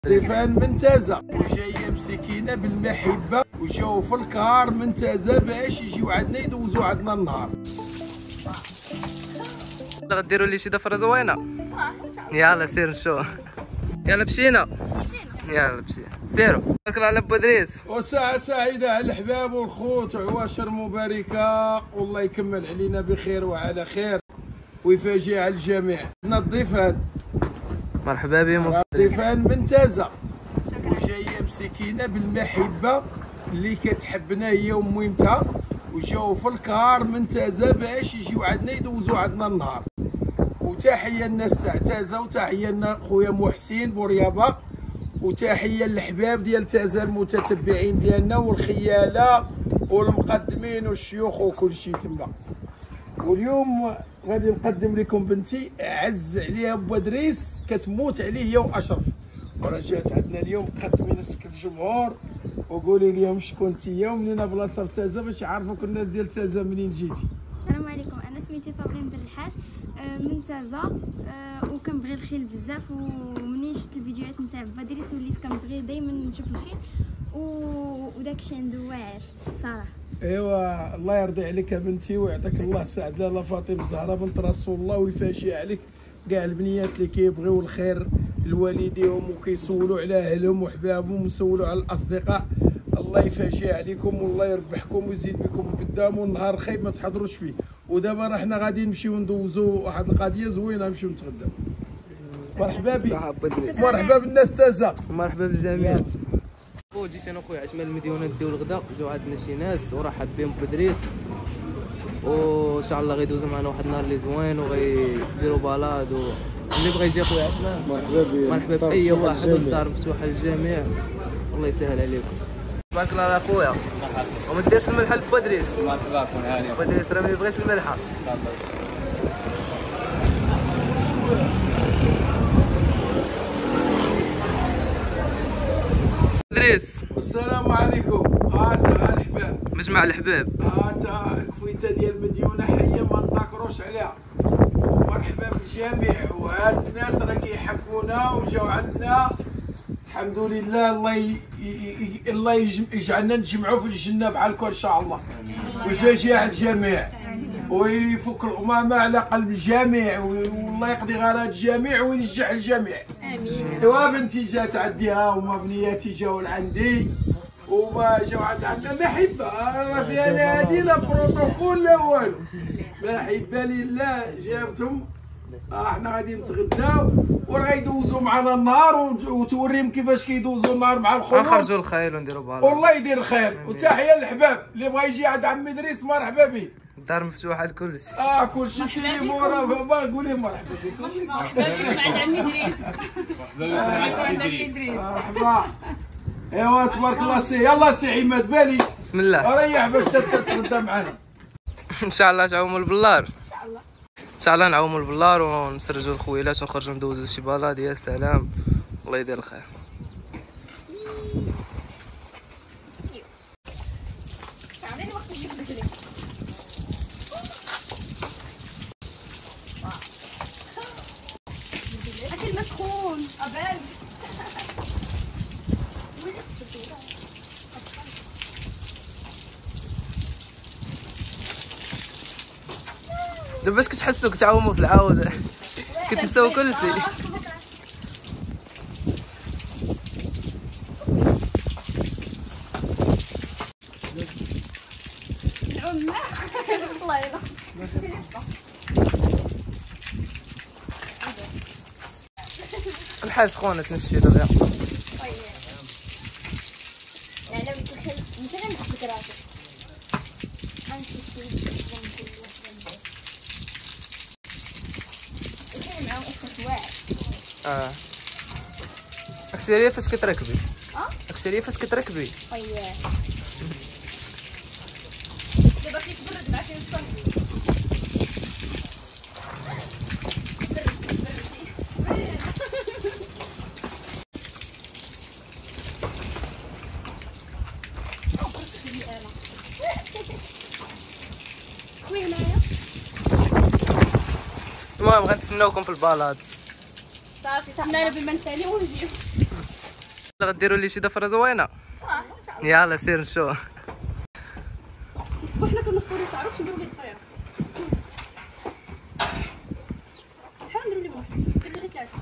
ضيفان من تازة وجايه مسكينه بالمحبه وجاو في الكار من تازة باش يجيو عندنا يدوزوا عندنا النهار. غديروا لي شي ضفره زوينه. يلا سير نشوف. يلا مشينا. يلا مشينا سيروا. بارك الله على بودريس. وساعة سعيدة على الأحباب والخوت وعواشر مباركة والله يكمل علينا بخير وعلى خير ويفاجئ على الجميع. عندنا الضيفان. مرحبا بهم. ضيفان من تازة وجايه مسكينه بالمحبه اللي كتحبنا هي وميمتها وجاو في الكار من تازة باش يجيو عندنا يدوزوا عندنا النهار. وتحيه للناس تاع تازة وتحيه لنا خويا محسن بوريابه وتحيه للحباب ديال تازة المتتبعين ديالنا والخياله والمقدمين والشيوخ وكل شيء تما. واليوم غادي نقدم لكم بنتي عز عليها بودريس كتموت عليه هي واشرف، وراه جات عندنا اليوم. قدمي نفسك للجمهور وقولي لهم شكون انتيا ومنين بلاصه في تازة باش يعرفوك الناس ديال تازة منين جيتي. السلام عليكم، انا سميتي صابرين بالحاج من تازة وكنبغي الخيل بزاف، ومنين شفت الفيديوهات نتاع بودريس وليت كنبغي دائما نشوف الخيل وداكشي عنده واعر صراحه. ايوا الله يرضي عليك يا بنتي ويعطيك الله السعد. لاله فاطمه الزهراء بنت رسول الله ويفاجئ عليك كاع البنيات اللي كيبغيو الخير لوالديهم وكيسولوا على اهلهم وحبابهم ويسولوا على الاصدقاء. الله يفاجئ عليكم والله يربحكم ويزيد بكم قدام والنهار خايب ما تحضروش فيه. ودابا راه حنا غادي نمشيو ندوزو واحد القضيه زوينه نمشيو نتغداو. مرحبا بك. مرحبا بالناس تازة. مرحبا بالجميع. جيت انا خويا عشمان المديونه نديو الغداء، جاو عندنا شي ناس ورحب بهم بودريس وان شاء الله غيدوزوا معنا واحد النهار اللي زوين وغيديروا بالاد اللي بغى يجي خويا عشمان مرحبا بك. مرحبا باي واحد والدار مفتوحه للجميع والله يسهل عليكم. بارك الله على خويا. وما ديرش الملحه لبودريس. مرحبا كون هاني. بودريس راه ما يبغيش الملحه. بودريس السلام عليكم. تا الحباب مجمع الحباب. تا الكفيته ديال مديونه حيه ما نذكروش عليها. مرحبا بالجميع وهاد الناس راه كيحبونا وجاو عندنا الحمد لله. الله يجعلنا نتجمعوا في الجنه بحالكم ان شاء الله ويفاجئ على الجميع ويفك الغمامه على قلب الجميع والله يقضي غرض الجميع وينجح الجميع. امين. ايوا بنتي جات عنديها وما بنياتي جاو لعندي وما جاو عندنا محبه ما فيها لا هادي لا بروتوكول لا والو. محبه لله جابتهم. احنا غادي نتغداو وراه يدوزوا معنا النهار وتوريهم كيفاش كيدوزوا النهار مع الخروج. نخرجوا الخيل ونديروا بالاد. والله يدير الخير. وتحيه للحباب اللي بغى يجي عند عم ادريس مرحبا به. الدار مفتوحه لكلشي. كلشي تليفون راه قولي مرحبا بكم. مرحبا بكم عند عم ادريس. مرحبا بكم عند عم ادريس. مرحبا. ايوا تبارك الله. سي يلا سي عماد بالي بسم الله. ريح باش تتغدى معنا. ان شاء الله تعوموا البلار. ان شاء الله نعوموا البلار ونسرجوا الخويلات ونخرجوا ندوزوا شي بلاد. يا سلام الله يدير الخير. اكل مسخون قبل. دابا باش كتحسوا كتعوموا في العاود كتنساو كلشي. الله يلا. الحاج سخونه تنشفي دابا. لا لا مش انا نحبك راسك. اكسيريه فاش كتركبي. اكسيريه فاش كتركبي. دابا كيتبرد معاك يوصل. المهم غنتسناوكم في البلاط. صافي تسنانا بالمنسالي ونجيو. غديروا لي شي ضفره زوينه. يلا سير نشوف. وحنا كنسطوا ليه شعرو باش نديرو ليه الطريقه. شحال نديرو ليه واحد؟ ندير ليه ثلاثه.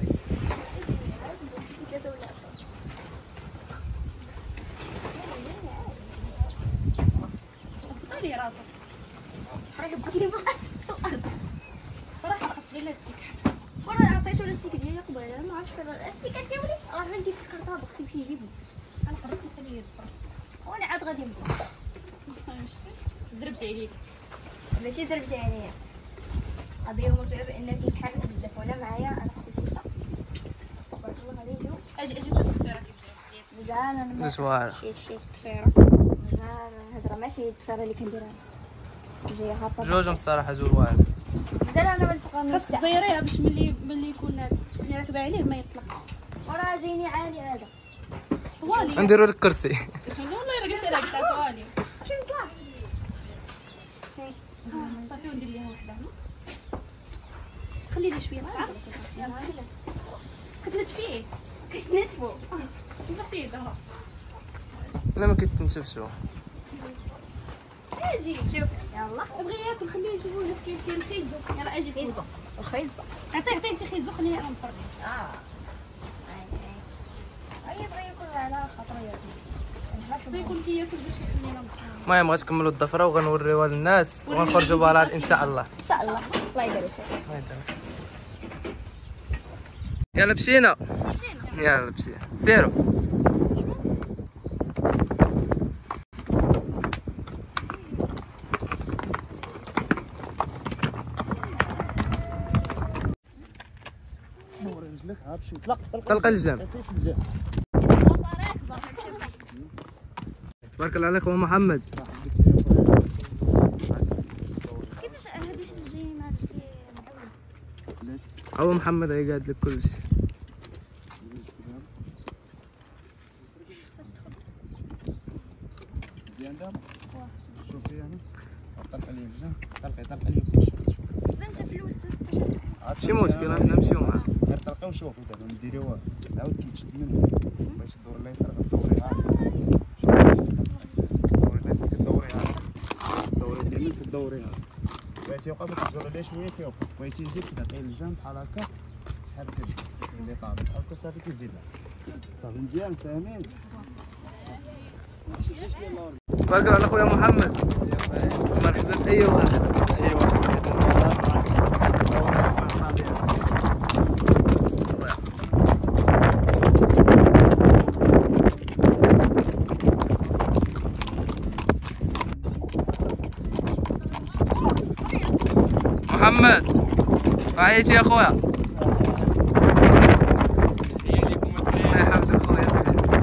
ثلاثه ولا 10. طيري راسك. حريق بقيتي في الارض. صراحه خاص غير لاستيك. وانا عطيتو لاستيك ديالي قبيله ما عرفتش فين الاستيكات ديالي راه عندي في الكرطابه خصني نمشي نجيبهم. انا قررت نخليه يدفع. وانا عاد غادي نبدا. ضربتي عليك. ماشي دربتي عليا. قضيه هما فيها بان كيتحرك بزاف وانا معايا انا خصني نبدا. بارك الله غادي نجيو. اجي شوف الطفيره كيف جايه. مزال انا زوار. شوف الطفيره. مزال هاد راه ماشي الطفيره اللي كنديرها جايه هابطه. جوجهم الصراحه زوج واعر. مزال انا من الفوق من خاص الساعه تزيريها باش ملي يكون تكوني راكبه عليه ما يطلق. وراه جايني عالي هذا. طوالي. نديروا لك كرسي. والله راه قلت لك تاع طوالي. فين طلع؟ صافي وندير ليها وحده هنا. خلي لي شويه صعب. يلا كتلت فيه. كنتفو كيفاش يدها. لا ما كيتنشفش هو. اجي شوف يلا بغي ياكل خليه يشوفوا الناس كيف كاين خيزو. يلا اجي خيزو الخيزو عطيه انت خيزو خليه انا نفرق. اي بغى ياكل على خاطر ياكل يكون كياكل باش يخلينا مصحاب. المهم غتكملوا الضفره وغنوريوها للناس وغنخرجوا بها ان شاء الله. ان شاء الله الله يبارك فيك. يلا مشينا. يلا مشينا سيروا. طلق الجنب. تبارك الله عليك هو محمد. كيفاش هادو حيت جايين مع ليش؟ هو محمد هي قاعد لك كل شيء. شوفي هنا طلق لي الجنب طلقي لي كلشي. انت في الاول ماشي مشكل حنا نمشيو معاه. غير طلقي وشوفي دابا ما ديريوها عاود كيتشد منه باش تدور اليسار كدوريها دوري اليسار كدوريها دوري اليمين كدوريها بغيتي يوقف كتجر عليه شويه كيوقف بغيتي يزيد كتعطيه للجنب بحال هكا شحال كتجي اللي طابق هكا صافي كيزيد صافي مزيان فاهمين. تبارك الله على خويا محمد. مرحبا باي واحد. محمد عايش يا خويا. الله يحفظك خويا.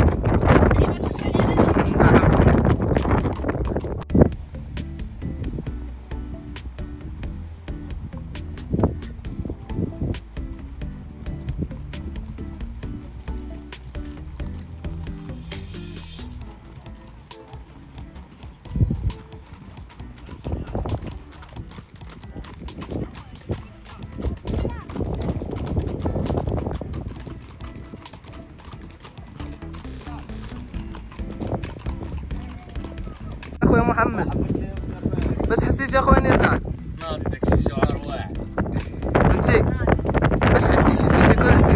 اخويا محمد باش حسيت يا خويا نزار ناضي داكشي شعار واحد فهمتي باش حسيتي كلشي.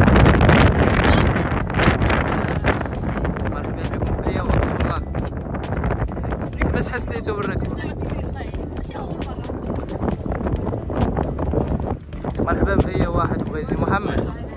مرحبا بكم في اي وقت والله. باش حسيتو بالركبه. مرحبا باي واحد بغى يجي محمد.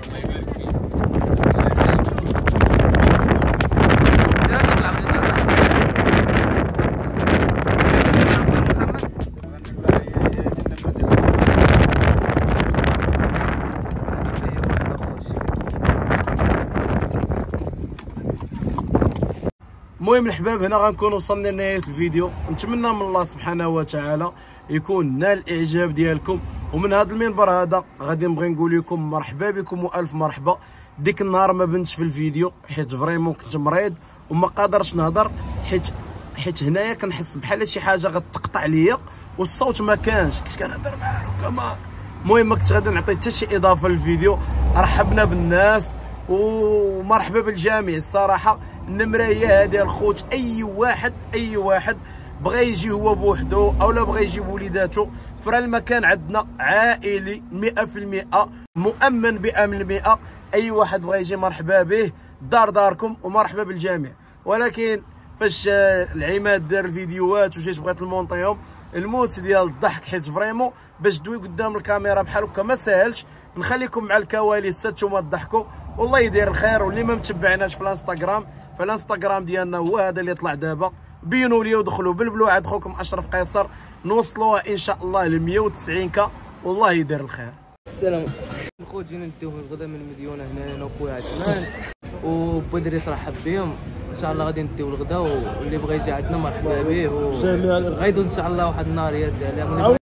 المهم الحباب هنا غنكون وصلنا لنهايه الفيديو. نتمنى من الله سبحانه وتعالى يكون نال الاعجاب ديالكم. ومن هذا المنبر هذا غادي نبغي نقول لكم مرحبا بكم والف مرحبا. ديك النهار ما بنتش في الفيديو حيت فريمون كنت مريض وما قادرش نهضر حيت هنايا كنحس بحال شي حاجه غتقطع ليا والصوت ما كانش كنت كنهضر معاه كما. المهم ما كنت غادي نعطي حتى شي اضافه للفيديو. رحبنا بالناس ومرحبا بالجميع. الصراحه النمره هي هذه الخوت، اي واحد بغى يجي هو بوحدو او لا بغى يجيب وليداتو، فرا المكان عندنا عائلي 100% مؤمن بامن 100. اي واحد بغى يجي مرحبا به، داركم ومرحبا بالجميع. ولكن فاش العماد دار الفيديوهات وجيت بغيت المونطيهم، الموت ديال الضحك، حيت فريمون باش دوي قدام الكاميرا بحال هكا ما ساهلش. نخليكم مع الكواليس نتوما تضحكوا والله يدير الخير. واللي ما متبعناش في الانستغرام، فالانستغرام ديالنا هو هذا اللي طلع دابا، بينوا لي ودخلوا بالبلوعه. عند خوكم اشرف قيصر، نوصلوها ان شاء الله ل 190 ك، والله يدير الخير. السلام الخوت، جينا نديوهم الغدا من المديونه هنا انا وخويا عثمان وبدريس رحب بهم. ان شاء الله غادي نديو الغدا، واللي بغى يجي عندنا مرحبا به، وغيدوز ان شاء الله واحد النهار يا سلام.